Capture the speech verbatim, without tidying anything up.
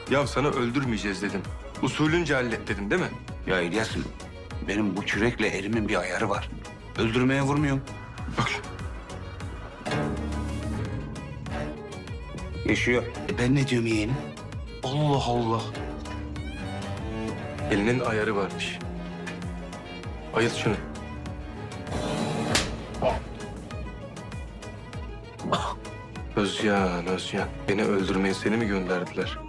Ya sana öldürmeyeceğiz dedim. Usulünce hallet dedim değil mi? Ya İlyas'ım, benim bu kürekle elimin bir ayarı var. Öldürmeye vurmuyorum. Bak. Yaşıyor. E ben ne diyorum yeğenim? Allah Allah. Elinin ayarı varmış. Ayıt şunu. Özcan, Özcan. Beni öldürmeye seni mi gönderdiler?